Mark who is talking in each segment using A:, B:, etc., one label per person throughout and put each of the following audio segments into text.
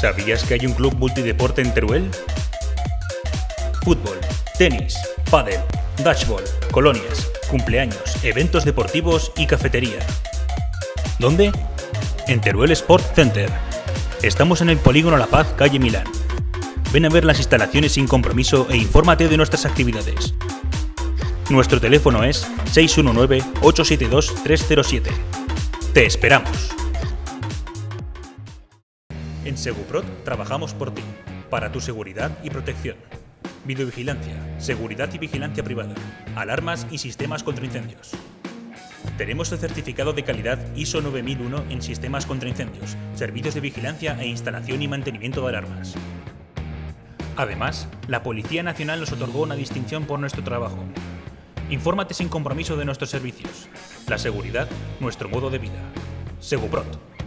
A: ¿Sabías que hay un club multideporte en Teruel? Fútbol, tenis, pádel, dashball, colonias, cumpleaños, eventos deportivos y cafetería. ¿Dónde? En Teruel Sport Center. Estamos en el Polígono La Paz, calle Milán. Ven a ver las instalaciones sin compromiso e infórmate de nuestras actividades. Nuestro teléfono es 619-872-307. ¡Te esperamos! En Seguprot trabajamos por ti, para tu seguridad y protección. Videovigilancia, seguridad y vigilancia privada, alarmas y sistemas contra incendios. Tenemos el certificado de calidad ISO 9001 en sistemas contra incendios, servicios de vigilancia e instalación y mantenimiento de alarmas. Además, la Policía Nacional nos otorgó una distinción por nuestro trabajo. Infórmate sin compromiso de nuestros servicios. La seguridad, nuestro modo de vida. Seguprot.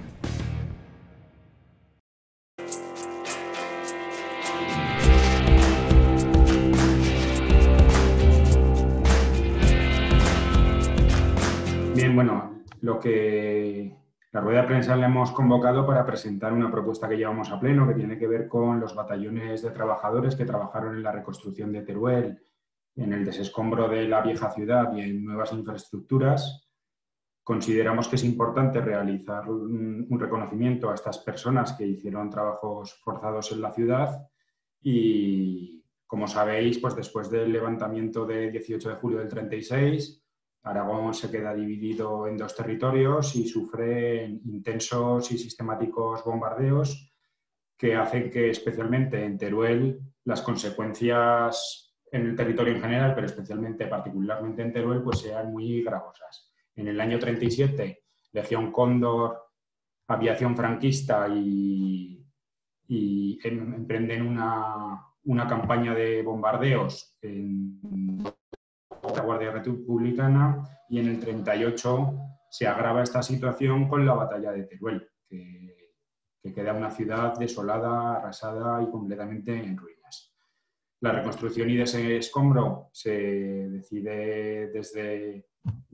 B: Bien, bueno, la rueda de prensa la hemos convocado para presentar una propuesta que llevamos a pleno, que tiene que ver con los batallones de trabajadores que trabajaron en la reconstrucción de Teruel, en el desescombro de la vieja ciudad y en nuevas infraestructuras. Consideramos que es importante realizar un reconocimiento a estas personas que hicieron trabajos forzados en la ciudad y, como sabéis, pues después del levantamiento del 18 de julio del 36, Aragón se queda dividido en dos territorios y sufre intensos y sistemáticos bombardeos que hacen que, especialmente en Teruel, las consecuencias en el territorio en general, pero particularmente en Teruel, pues sean muy gravosas. En el año 37, Legión Cóndor, aviación franquista y emprenden una campaña de bombardeos en la Guardia Republicana, y en el 38 se agrava esta situación con la batalla de Teruel, que queda una ciudad desolada, arrasada y completamente en ruinas. La reconstrucción y desescombro se decide desde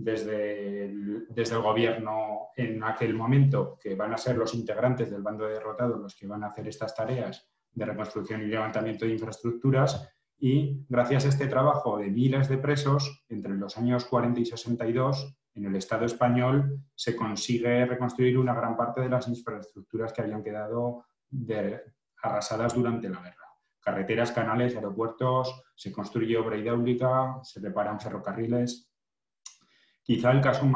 B: el gobierno en aquel momento, que van a ser los integrantes del bando derrotado los que van a hacer estas tareas de reconstrucción y levantamiento de infraestructuras. Y gracias a este trabajo de miles de presos, entre los años 40 y 62, en el Estado español se consigue reconstruir una gran parte de las infraestructuras que habían quedado arrasadas durante la guerra. Carreteras, canales, aeropuertos, se construye obra hidráulica, se reparan ferrocarriles. Quizá el caso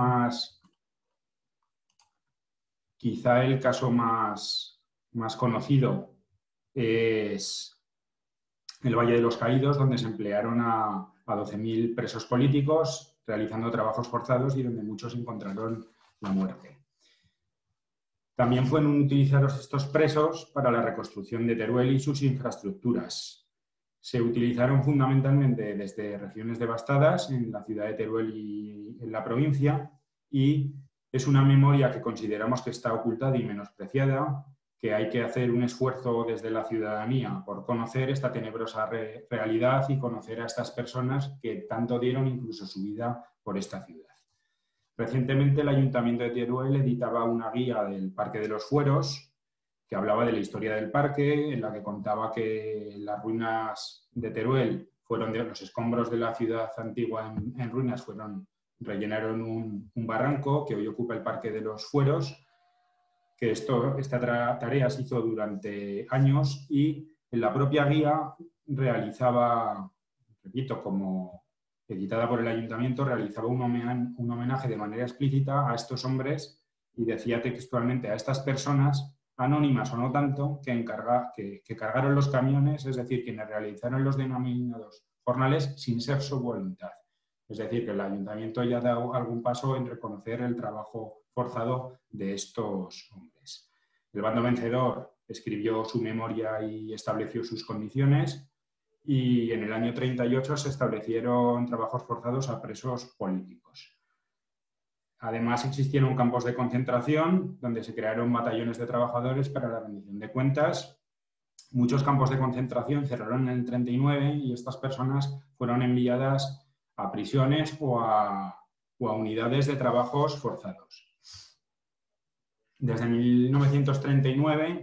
B: más conocido es el Valle de los Caídos, donde se emplearon a 12.000 presos políticos realizando trabajos forzados y donde muchos encontraron la muerte. También fueron utilizados estos presos para la reconstrucción de Teruel y sus infraestructuras. Se utilizaron fundamentalmente desde regiones devastadas, en la ciudad de Teruel y en la provincia, y es una memoria que consideramos que está ocultada y menospreciada, que hay que hacer un esfuerzo desde la ciudadanía por conocer esta tenebrosa realidad y conocer a estas personas que tanto dieron incluso su vida por esta ciudad. Recientemente el Ayuntamiento de Teruel editaba una guía del Parque de los Fueros que hablaba de la historia del parque, en la que contaba que las ruinas de Teruel fueron de los escombros de la ciudad antigua en ruinas, rellenaron un barranco que hoy ocupa el Parque de los Fueros, que esta tarea se hizo durante años y en la propia guía realizaba, repito, como editada por el Ayuntamiento, realizaba un homenaje de manera explícita a estos hombres y decía textualmente: a estas personas, anónimas o no tanto, que cargaron los camiones, es decir, quienes realizaron los denominados jornales sin ser su voluntad. Es decir, que el Ayuntamiento ya ha dado algún paso en reconocer el trabajo forzado de estos hombres. El bando vencedor escribió su memoria y estableció sus condiciones, y en el año 38 se establecieron trabajos forzados a presos políticos. Además, existieron campos de concentración donde se crearon batallones de trabajadores para la rendición de cuentas. Muchos campos de concentración cerraron en el 39 y estas personas fueron enviadas a prisiones o a unidades de trabajos forzados. Desde 1939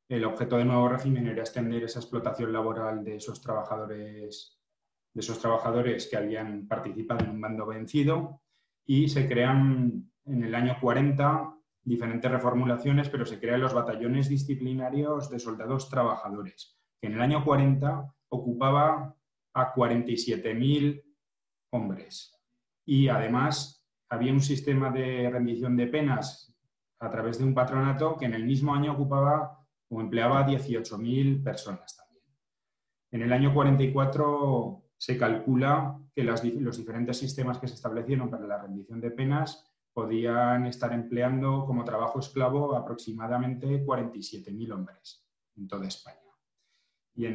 B: El objeto del nuevo régimen era extender esa explotación laboral de esos trabajadores que habían participado en un bando vencido, y se crean en el año 40 diferentes reformulaciones, pero se crean los batallones disciplinarios de soldados trabajadores, que en el año 40 ocupaba a 47.000 hombres. Y además había un sistema de rendición de penas a través de un patronato que en el mismo año ocupaba o empleaba a 18.000 personas también. En el año 44 se calcula que los diferentes sistemas que se establecieron para la rendición de penas podían estar empleando como trabajo esclavo aproximadamente 47.000 hombres en toda España. Y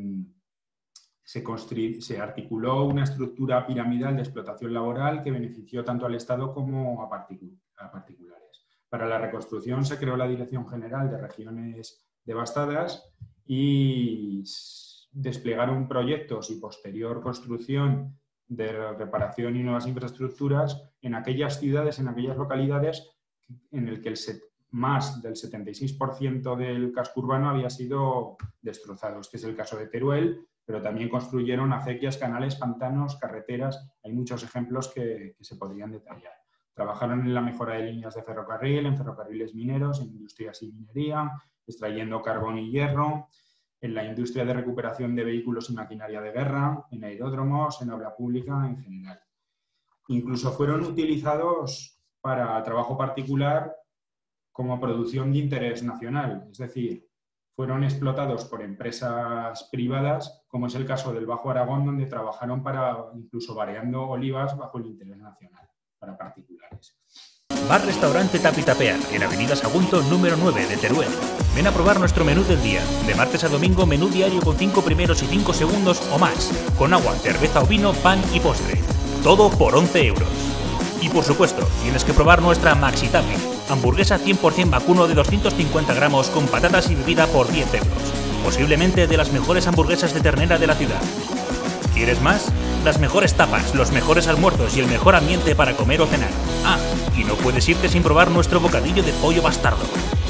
B: se articuló una estructura piramidal de explotación laboral que benefició tanto al Estado como a particulares. Para la reconstrucción se creó la Dirección General de Regiones Devastadas y desplegaron proyectos y posterior construcción de reparación y nuevas infraestructuras en aquellas ciudades, en aquellas localidades en el que más del 76% del casco urbano había sido destrozado. Este es el caso de Teruel, pero también construyeron acequias, canales, pantanos, carreteras. Hay muchos ejemplos que se podrían detallar. Trabajaron en la mejora de líneas de ferrocarril, en ferrocarriles mineros, en industrias y minería, extrayendo carbón y hierro, en la industria de recuperación de vehículos y maquinaria de guerra, en aeródromos, en obra pública en general. Incluso fueron utilizados para trabajo particular como producción de interés nacional, es decir, fueron explotados por empresas privadas, como es el caso del Bajo Aragón, donde trabajaron incluso variando olivas bajo el interés nacional, para particulares.
A: Bar Restaurante Tapitapear, en Avenida Sagunto, número 9 de Teruel. Ven a probar nuestro menú del día. De martes a domingo, menú diario con 5 primeros y 5 segundos o más. Con agua, cerveza o vino, pan y postre. Todo por 11 euros. Y por supuesto, tienes que probar nuestra Maxi Tapi. Hamburguesa 100% vacuno de 250 gramos con patatas y bebida por 10 euros. Posiblemente de las mejores hamburguesas de ternera de la ciudad. ¿Quieres más? Las mejores tapas, los mejores almuerzos y el mejor ambiente para comer o cenar. Ah, y no puedes irte sin probar nuestro bocadillo de pollo bastardo.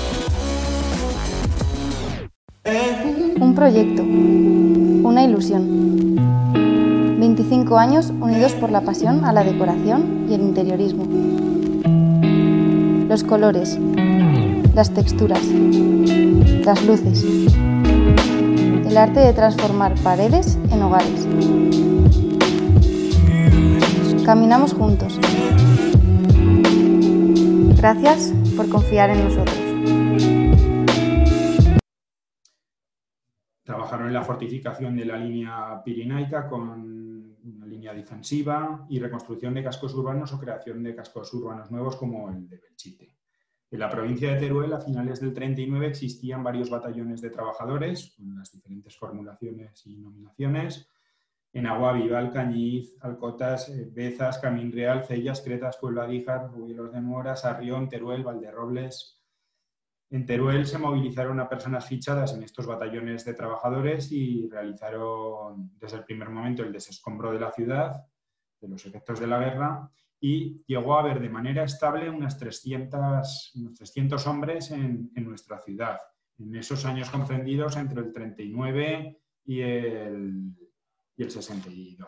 C: Un proyecto, una ilusión. 25 años unidos por la pasión a la decoración y el interiorismo. Los colores, las texturas, las luces. El arte de transformar paredes en hogares. Caminamos juntos. Gracias por confiar en nosotros.
B: Trabajaron en la fortificación de la línea pirenaica con una línea defensiva y reconstrucción de cascos urbanos o creación de cascos urbanos nuevos como el de Belchite. En la provincia de Teruel, a finales del 39, existían varios batallones de trabajadores, con las diferentes formulaciones y nominaciones, en Aguaviva, Alcañiz, Alcotas, Bezas, Camín Real, Cellas, Cretas, Puebla de Híjar, Rubielos de Mora, Sarrión, Teruel, Valderrobles. En Teruel se movilizaron a personas fichadas en estos batallones de trabajadores y realizaron desde el primer momento el desescombro de la ciudad, de los efectos de la guerra, y llegó a haber de manera estable unos 300 hombres en nuestra ciudad, en esos años comprendidos entre el 39 y el 62.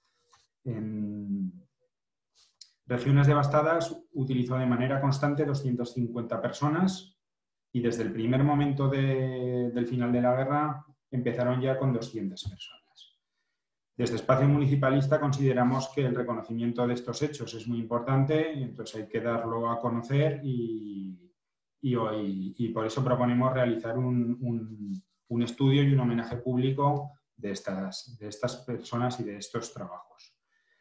B: En regiones devastadas utilizó de manera constante 250 personas y desde el primer momento del final de la guerra empezaron ya con 200 personas. Desde Espacio Municipalista consideramos que el reconocimiento de estos hechos es muy importante, entonces hay que darlo a conocer y por eso proponemos realizar un estudio y un homenaje público de estas personas y de estos trabajos.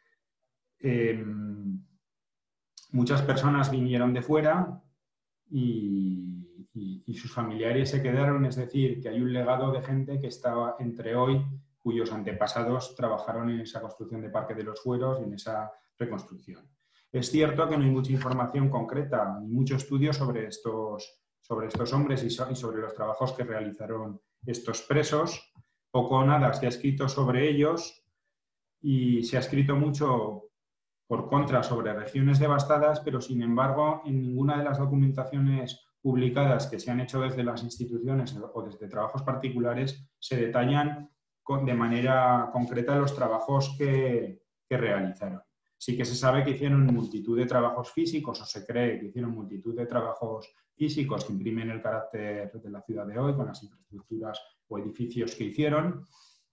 B: Muchas personas vinieron de fuera y sus familiares se quedaron, es decir, que hay un legado de gente que estaba entre hoy, cuyos antepasados trabajaron en esa construcción de Parque de los Fueros y en esa reconstrucción. Es cierto que no hay mucha información concreta ni mucho estudio sobre estos hombres y sobre los trabajos que realizaron estos presos. Poco o nada se ha escrito sobre ellos y se ha escrito mucho por contra sobre regiones devastadas, pero sin embargo en ninguna de las documentaciones publicadas que se han hecho desde las instituciones o desde trabajos particulares, se detallan de manera concreta los trabajos que realizaron. Sí que se sabe que hicieron multitud de trabajos físicos, o se cree que hicieron multitud de trabajos físicos que imprimen el carácter de la ciudad de hoy, con las infraestructuras o edificios que hicieron.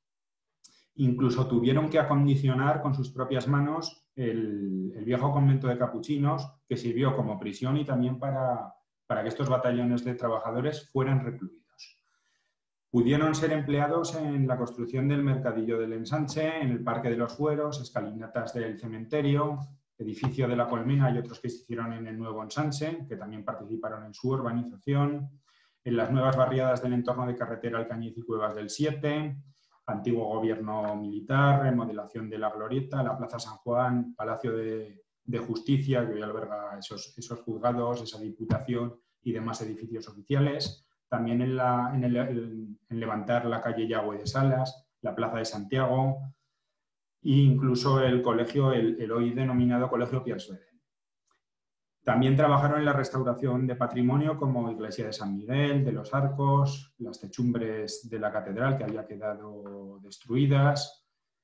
B: Incluso tuvieron que acondicionar con sus propias manos el viejo convento de capuchinos, que sirvió como prisión y también para que estos batallones de trabajadores fueran recluidos. Pudieron ser empleados en la construcción del Mercadillo del Ensanche, en el Parque de los Fueros, escalinatas del cementerio, edificio de la Colmena y otros que se hicieron en el Nuevo Ensanche, que también participaron en su urbanización, en las nuevas barriadas del entorno de carretera Alcañiz y Cuevas del 7, antiguo gobierno militar, remodelación de la Glorieta, la Plaza San Juan, Palacio de Justicia, que hoy alberga esos juzgados, esa diputación y demás edificios oficiales. También en levantar la calle Yagüe de Salas, la Plaza de Santiago e incluso el colegio, el hoy denominado Colegio Piarsveden. También trabajaron en la restauración de patrimonio como Iglesia de San Miguel, de los Arcos, las techumbres de la catedral que había quedado destruidas,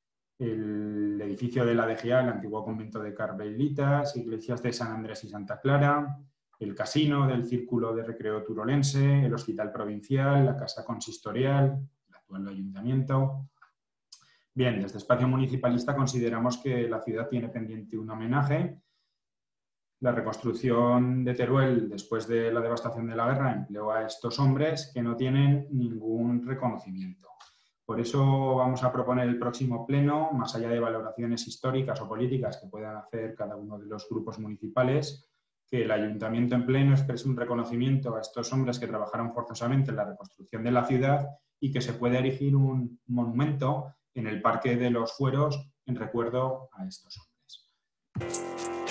B: el edificio de la DGA, el antiguo convento de Carmelitas, iglesias de San Andrés y Santa Clara, el casino del Círculo de Recreo Turolense, el Hospital Provincial, la Casa Consistorial, el actual Ayuntamiento. Bien, desde Espacio Municipalista consideramos que la ciudad tiene pendiente un homenaje. La reconstrucción de Teruel después de la devastación de la guerra empleó a estos hombres que no tienen ningún reconocimiento. Por eso vamos a proponer el próximo pleno, más allá de valoraciones históricas o políticas que puedan hacer cada uno de los grupos municipales, que el Ayuntamiento en pleno exprese un reconocimiento a estos hombres que trabajaron forzosamente en la reconstrucción de la ciudad y que se pueda erigir un monumento en el Parque de los Fueros en recuerdo a estos hombres.